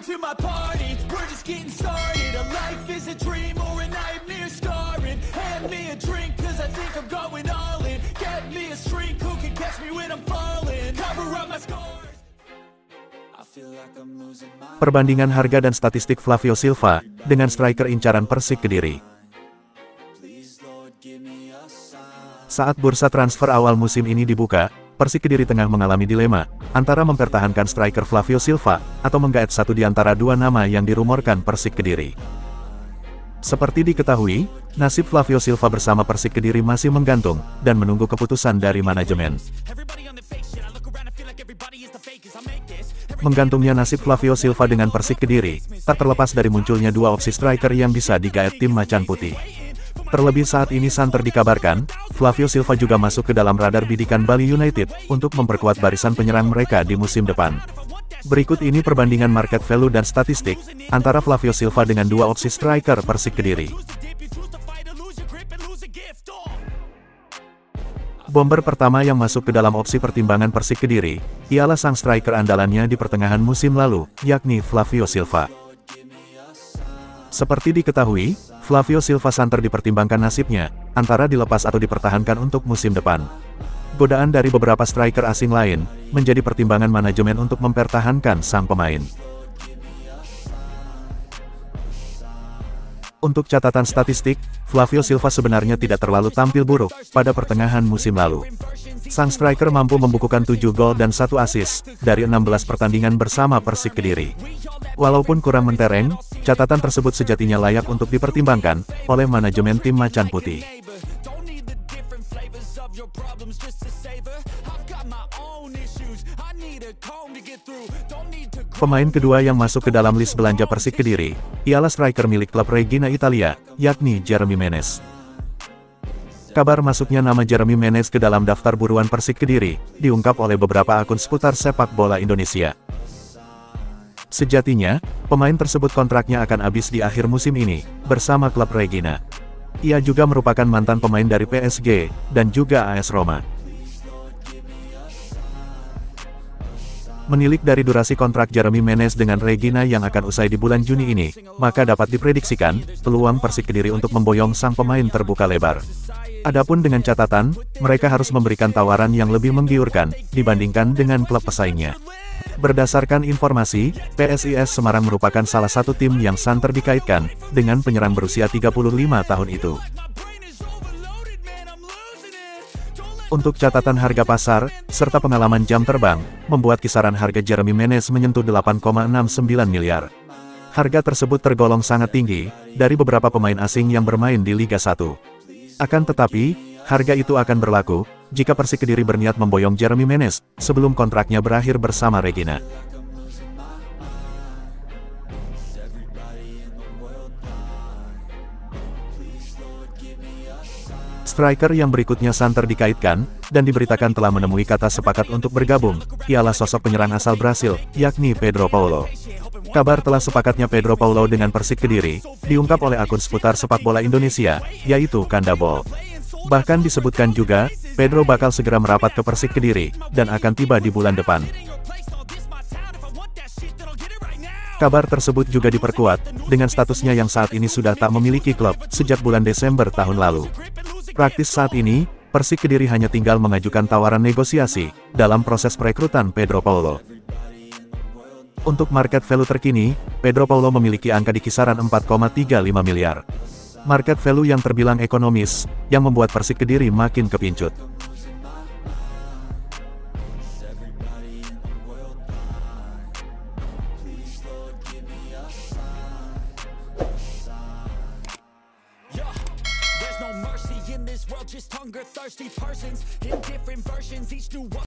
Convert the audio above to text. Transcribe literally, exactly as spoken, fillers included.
to my party, we're just getting started. A life is a dream or a nightmare scarring. Hand me a drink cause I think I'm going all in. Get me a shrink who can catch me when I'm falling. Cover up my scars. I feel like I'm losing my... Perbandingan harga dan statistik Flavio Silva dengan striker incaran Persik Kediri. Saat bursa transfer awal musim ini dibuka, Persik Kediri tengah mengalami dilema antara mempertahankan striker Flavio Silva atau menggaet satu di antara dua nama yang dirumorkan Persik Kediri. Seperti diketahui, nasib Flavio Silva bersama Persik Kediri masih menggantung dan menunggu keputusan dari manajemen. Menggantungnya nasib Flavio Silva dengan Persik Kediri tak terlepas dari munculnya dua opsi striker yang bisa digaet tim Macan Putih. Terlebih saat ini santer dikabarkan, Flavio Silva juga masuk ke dalam radar bidikan Bali United untuk memperkuat barisan penyerang mereka di musim depan. Berikut ini perbandingan market value dan statistik antara Flavio Silva dengan dua opsi striker Persik Kediri. Bomber pertama yang masuk ke dalam opsi pertimbangan Persik Kediri ialah sang striker andalannya di pertengahan musim lalu, yakni Flavio Silva. Seperti diketahui, Flavio Silva santer dipertimbangkan nasibnya, antara dilepas atau dipertahankan untuk musim depan. Godaan dari beberapa striker asing lain, menjadi pertimbangan manajemen untuk mempertahankan sang pemain. Untuk catatan statistik, Flavio Silva sebenarnya tidak terlalu tampil buruk pada pertengahan musim lalu. Sang striker mampu membukukan tujuh gol dan satu assist dari enam belas pertandingan bersama Persik Kediri. Walaupun kurang mentereng, catatan tersebut sejatinya layak untuk dipertimbangkan oleh manajemen tim Macan Putih. Pemain kedua yang masuk ke dalam list belanja Persik Kediri ialah striker milik klub Reggina Italia, yakni Jeremy Menez. Kabar masuknya nama Jeremy Menez ke dalam daftar buruan Persik Kediri diungkap oleh beberapa akun seputar sepak bola Indonesia. Sejatinya, pemain tersebut kontraknya akan habis di akhir musim ini bersama klub Reggina. Ia juga merupakan mantan pemain dari P S G dan juga A S Roma. Menilik dari durasi kontrak Jeremy Menez dengan Reggina yang akan usai di bulan Juni ini, maka dapat diprediksikan peluang Persik Kediri untuk memboyong sang pemain terbuka lebar. Adapun dengan catatan, mereka harus memberikan tawaran yang lebih menggiurkan dibandingkan dengan klub pesaingnya. Berdasarkan informasi, P S I S Semarang merupakan salah satu tim yang santer dikaitkan dengan penyerang berusia tiga puluh lima tahun itu. Untuk catatan harga pasar, serta pengalaman jam terbang, membuat kisaran harga Jeremy Menez menyentuh delapan koma enam sembilan miliar. Harga tersebut tergolong sangat tinggi dari beberapa pemain asing yang bermain di Liga satu. Akan tetapi, harga itu akan berlaku jika Persik Kediri berniat memboyong Jeremy Menez sebelum kontraknya berakhir bersama Reggina. Striker yang berikutnya santer dikaitkan dan diberitakan telah menemui kata sepakat untuk bergabung ialah sosok penyerang asal Brasil, yakni Pedro Paulo. Kabar telah sepakatnya Pedro Paulo dengan Persik Kediri diungkap oleh akun seputar sepak bola Indonesia, yaitu Kandabol. Bahkan disebutkan juga, Pedro bakal segera merapat ke Persik Kediri dan akan tiba di bulan depan. Kabar tersebut juga diperkuat dengan statusnya yang saat ini sudah tak memiliki klub sejak bulan Desember tahun lalu. Praktis saat ini, Persik Kediri hanya tinggal mengajukan tawaran negosiasi dalam proses perekrutan Pedro Paulo. Untuk market value terkini, Pedro Paulo memiliki angka di kisaran empat koma tiga lima miliar. Market value yang terbilang ekonomis, yang membuat Persik Kediri makin kepincut. Just hunger thirsty persons in different versions, each new